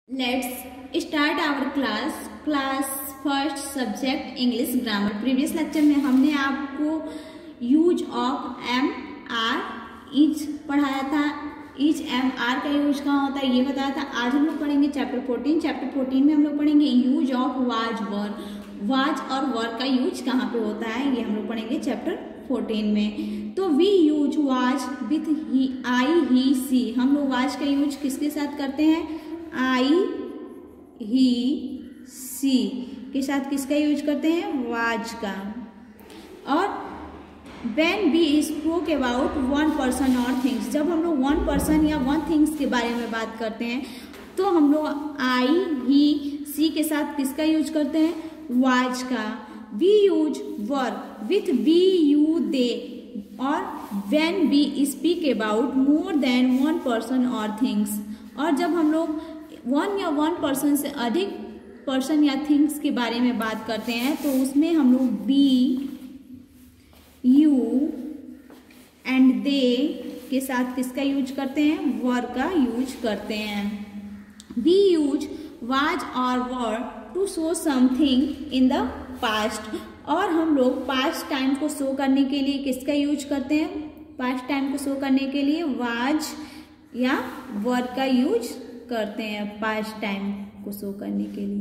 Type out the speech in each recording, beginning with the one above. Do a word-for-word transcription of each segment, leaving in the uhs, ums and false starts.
Let's start our class class first subject English grammar. Previous lecture में हमने आपको use of am are is पढ़ाया था। Is am are का use कहाँ होता है ये बताया था। आज हम लोग पढ़ेंगे चैप्टर फोर्टीन। चैप्टर फोर्टीन में हम लोग पढ़ेंगे use of was were. Was और वर का यूज कहाँ पे होता है ये हम लोग पढ़ेंगे चैप्टर फोर्टीन में। तो we use was with he I he she. हम लोग वाज का यूज किसके साथ करते हैं? आई ही सी के साथ किसका यूज करते हैं? वाज का। और when we spoke about one person or things, जब हम लोग वन पर्सन या वन थिंग्स के बारे में बात करते हैं तो हम लोग आई ही सी के साथ किसका यूज करते हैं? वाज का। we use were with we you they। और when we speak about more than one person or things, और जब हम लोग वन या वन पर्सन से अधिक पर्सन या थिंग्स के बारे में बात करते हैं तो उसमें हम लोग बी यू एंड दे के साथ किसका यूज करते हैं? वर का यूज करते हैं। वी यूज वाज और were to show something in the past. और हम लोग पास्ट टाइम को शो करने के लिए किसका यूज करते हैं? पास्ट टाइम को शो करने के लिए वाज या वर का यूज करते हैं पास्ट टाइम को शो करने के लिए।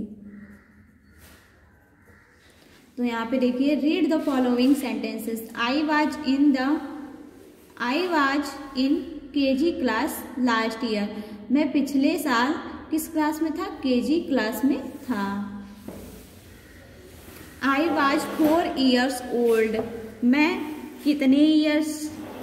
तो यहाँ पे देखिए, read the following sentences. I was in the I was in KG class last year. मैं पिछले साल किस क्लास में था? केजी क्लास में था। I was four years old. मैं कितने ईयर्स?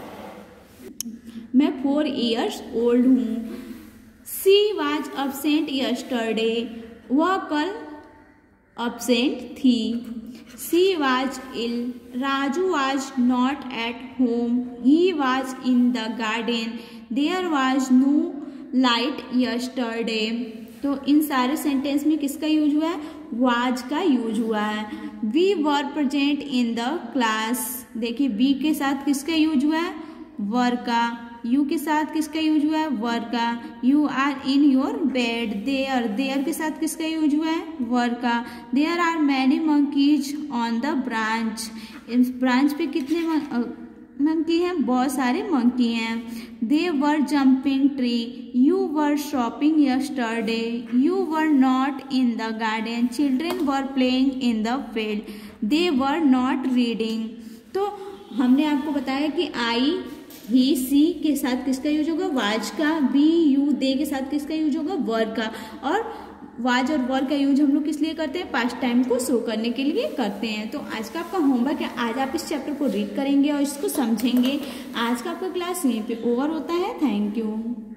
मैं फोर ईयर्स ओल्ड हूँ। She was absent yesterday। वह कल absent थी। She was ill। Raju was not at home। he was in the garden। there was no light yesterday। तो इन सारे sentence में किसका यूज हुआ है? वाज का यूज हुआ है। we were present in the class। देखिए, बी के साथ किसका यूज हुआ है? वर का। यू के साथ किसका यूज हुआ है? वर का। You are in your bed. There there के साथ किसका यूज हुआ है? वर का। There are many monkeys on the branch. इस ब्रांच पे कितने मंकी हैं? बहुत सारे मंकी हैं। They were jumping tree. You were shopping yesterday. You were not in the garden. Children were playing in the field. They were not reading. तो हमने आपको बताया कि आई ही सी के साथ किसका यूज होगा? वाज का। बी यू दे के साथ किसका यूज होगा? वर का। और वाज और वर का यूज हम लोग किस लिए करते हैं? पास्ट टाइम को शो करने के लिए करते हैं। तो आज का आपका होमवर्क है, आज आप इस चैप्टर को रीड करेंगे और इसको समझेंगे। आज का आपका क्लास यहीं पे ओवर होता है। Thank you.